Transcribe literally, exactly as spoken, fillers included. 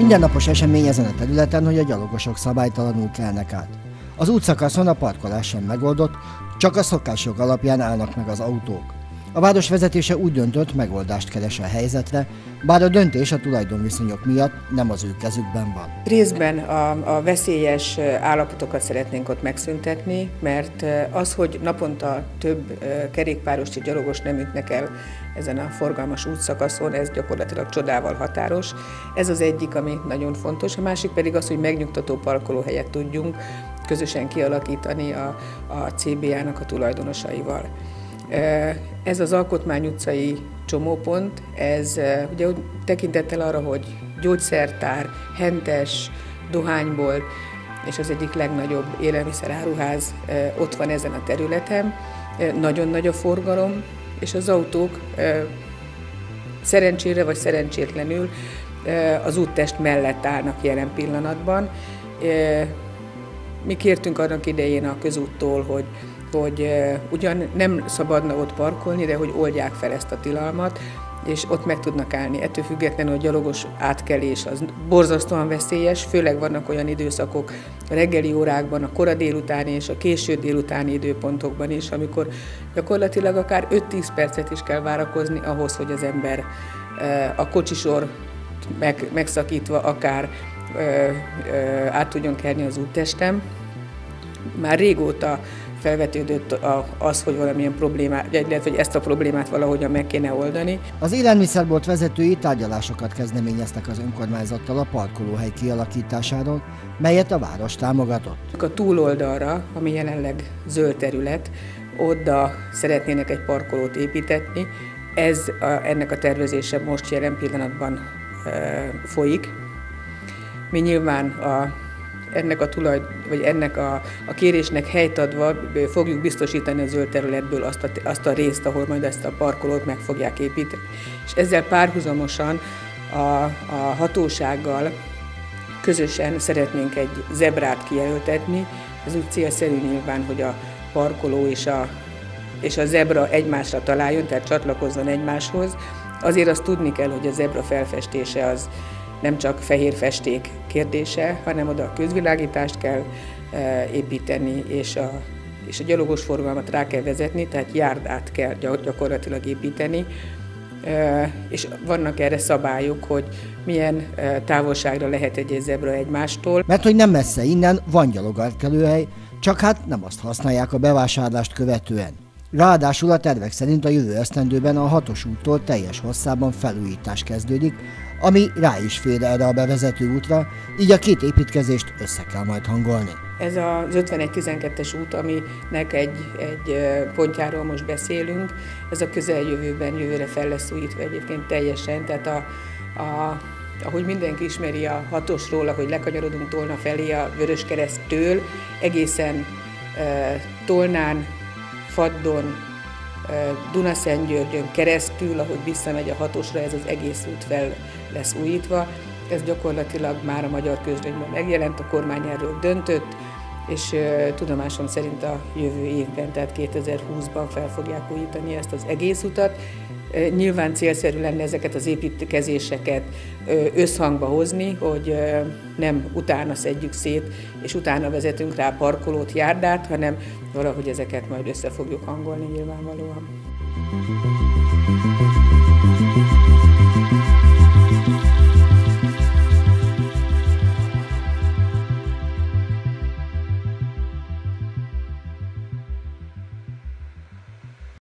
Mindennapos esemény ezen a területen, hogy a gyalogosok szabálytalanul kelnek át. Az útszakaszon a parkolás sem megoldott, csak a szokásjog alapján állnak meg az autók. A város vezetése úgy döntött, megoldást keres a helyzetre, bár a döntés a tulajdonviszonyok miatt nem az ő kezükben van. Részben a, a veszélyes állapotokat szeretnénk ott megszüntetni, mert az, hogy naponta több kerékpárost és gyalogos nem ütnek el ezen a forgalmas útszakaszon, ez gyakorlatilag csodával határos. Ez az egyik, ami nagyon fontos. A másik pedig az, hogy megnyugtató parkolóhelyet tudjunk közösen kialakítani a, a cé bé á-nak a tulajdonosaival. Ez az Alkotmány utcai csomópont, ez ugye tekintettel arra, hogy gyógyszertár, hentes, dohánybolt és az egyik legnagyobb élelmiszeráruház ott van ezen a területen. Nagyon nagy a forgalom, és az autók szerencsére vagy szerencsétlenül az úttest mellett állnak jelen pillanatban. Mi kértünk annak idején a közúttól, hogy hogy ugyan nem szabadna ott parkolni, de hogy oldják fel ezt a tilalmat, és ott meg tudnak állni. Ettől függetlenül a gyalogos átkelés az borzasztóan veszélyes, főleg vannak olyan időszakok a reggeli órákban, a kora délutáni és a késő délutáni időpontokban is, amikor gyakorlatilag akár öt-tíz percet is kell várakozni ahhoz, hogy az ember a kocsisor meg, megszakítva akár át tudjon kelni az úttesten. Már régóta felvetődött az, hogy valamilyen problémát, illetve hogy ezt a problémát valahogyan meg kéne oldani. Az élelmiszerbolt vezetői tárgyalásokat kezdeményeztek az önkormányzattal a parkolóhely kialakításáról, melyet a város támogatott. A túloldalra, ami jelenleg zöld terület, oda szeretnének egy parkolót építetni. Ez a, ennek a tervezése most jelen pillanatban e, folyik. Mi nyilván a ennek a tulaj, vagy ennek a, a kérésnek helyt adva fogjuk biztosítani a zöld területből azt a, azt a részt, ahol majd ezt a parkolót meg fogják építeni. És ezzel párhuzamosan a, a hatósággal közösen szeretnénk egy zebrát kijelöltetni. Ez úgy célszerű nyilván, hogy a parkoló és a, és a zebra egymásra találjon, tehát csatlakozzon egymáshoz. Azért azt tudni kell, hogy a zebra felfestése az nem csak fehér festék kérdése, hanem oda a közvilágítást kell e, építeni, és a, és a gyalogos forgalmat rá kell vezetni, tehát járdát kell gyakorlatilag építeni, e, és vannak erre szabályok, hogy milyen e, távolságra lehet egy zebra egymástól. Mert hogy nem messze innen van gyalogátkelőhely, csak hát nem azt használják a bevásárlást követően. Ráadásul a tervek szerint a jövő esztendőben a hatos úttól teljes hosszában felújítás kezdődik, ami rá is fér erre a bevezető útra, így a két építkezést össze kell majd hangolni. Ez az ötvenegy tizenkettes út, aminek egy, egy pontjáról most beszélünk, ez a közeljövőben jövőre fel lesz újítva egyébként teljesen, tehát a, a, ahogy mindenki ismeri a hatosról, ahogy lekanyarodunk Tolna felé a Vöröskereszttől, egészen e, Tolnán, Faddon, Dunaszentgyörgyön keresztül, ahogy visszamegy a hatosra, ez az egész út fel lesz újítva. Ez gyakorlatilag már a magyar közlönyben megjelent, a kormány erről döntött, és tudomásom szerint a jövő évben, tehát kétezer-húszban fel fogják újítani ezt az egész utat. Nyilván célszerű lenne ezeket az építkezéseket összhangba hozni, hogy nem utána szedjük szét, és utána vezetünk rá parkolót, járdát, hanem valahogy ezeket majd össze fogjuk hangolni nyilvánvalóan.